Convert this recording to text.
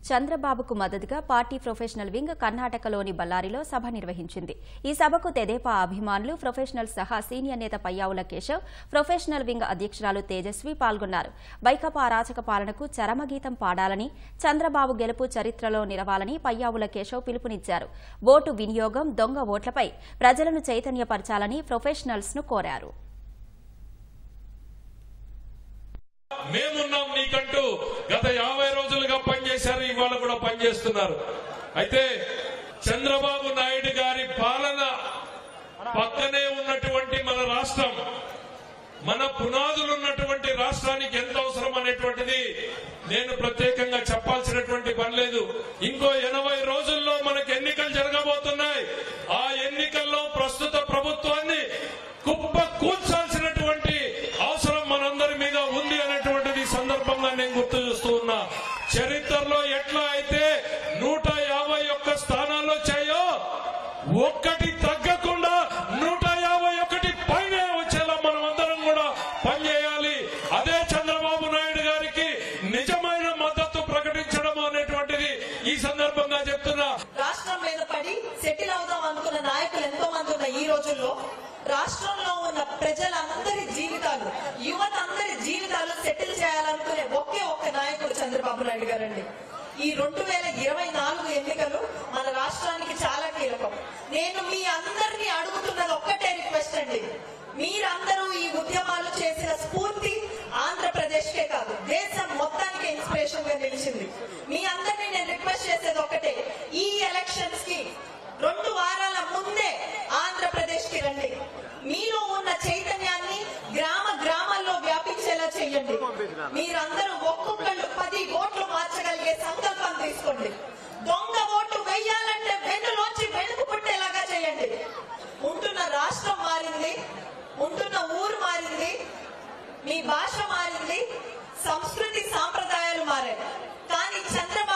చంద్రబాబుకు మద్దతుగా party professional wing కర్ణాటకలోని బళ్ళారిలో సభ నిర్వహించింది. ఈ సభకు తెదేపా అభిమానులు, ప్రొఫెషనల్ సహా సీనియర్ నేత పయ్యావుల కేశవ్, ప్రొఫెషనల్ వింగ్ అధ్యక్షురాలు తేజస్వి పాల్గొన్నారు. వైకాపా అరాచక పాలనకు చరమగీతం పాడాలని, చంద్రబాబు గెలుపు చరిత్రలో నిలవాలని పయ్యావుల కేశవ్ పిలుపునిచ్చారు. ఓటు వినియోగం, దొంగ ఓట్లపై ప్రజలను చైతన్యపరచాలని ప్రొఫెషనల్స్ ను కోరారు. మేమున్నాం నీకంటూ గత 50 రోజులుగా పనిచేశారు, ఇవాళ కూడా పనిచేస్తున్నారు. అయితే చంద్రబాబు నాయుడు గారి పాలన పక్కనే ఉన్నటువంటి మన రాష్ట్రం, మన పునాదులు ఉన్నటువంటి రాష్ట్రానికి ఎంత అవసరం అనేటువంటిది నేను ప్రత్యేకంగా చెప్పాల్సినటువంటి పని లేదు. ఇంకో 80 రోజుల్లో మనకు ఎన్నికలు జరగబోతున్నాయి. ఆ ఎన్నికల్లో ప్రస్తుత ప్రభుత్వాన్ని కుప్ప కూర్చాల్సినటువంటి అవసరం మనందరి మీద ఉంది అనేటువంటిది సందర్భంగా నేను గుర్తు చేస్తూ ఉన్నా. చరిత్రలో ఎట్లా అయితే 151 స్థానాల్లో వచ్చాయో ఒక్కటి తగ్గకుండా 151 పైనే వచ్చేలా మనం అందరం కూడా పనిచేయాలి. అదే చంద్రబాబు నాయుడు గారికి నిజమైన మద్దతు ప్రకటించడం అనేటువంటిది ఈ సందర్భంగా చెప్తున్నా. రాష్ట్రం మీద పడి సెటిల్ అవుదాం అనుకున్న నాయకులు ఎంతో మంది ఉన్న ఈ రోజుల్లో రాష్ట్రంలో ఉన్న ప్రజలందరి జీవితాలు, యువత అందరి జీవితాలు సెటిల్ చేయాలనుకునే ఒకే ఒక్క నాయకుడు చంద్రబాబు నాయుడు గారండి. ఈ 2024 ఎన్నికలు మన రాష్ట్రానికి చాలా కీలకం. నేను మీ అందరినీ అడుగుతున్నది ఒక్కటే రిక్వెస్ట్ అండి. మీరందరూ ఈ ఉద్యమాలు చేసిన స్ఫూర్తి ఆంధ్రప్రదేశ్ కే కాదు, దేశం మొత్తానికి ఇన్స్పిరేషన్ గా నిలిచింది. మీ అందరినీ నేను రిక్వెస్ట్ చేసేది ఒకటే, ఈ ఎలక్షన్స్ కి 2 వారాల ముందే ఆంధ్రప్రదేశ్ కి రండి. మీలో ఉన్న చైతన్యాన్ని గ్రామ గ్రామాల్లో వ్యాపించేలా చేయండి. మీరందరూ ఒక్కొక్కళ్ళు 10 ఓట్లు మార్చగలిగే సంకల్పం తీసుకోండి. దొంగ ఓటు వెయ్యాలంటే వెన్నులోంచి వెనుక పుట్టేలాగా చేయండి. ఉంటున్న రాష్ట్రం మారింది, ఉంటున్న ఊరు మారింది, మీ భాష మారింది, సంస్కృతి సాంప్రదాయాలు మారాయి. కానీ చంద్రబాబు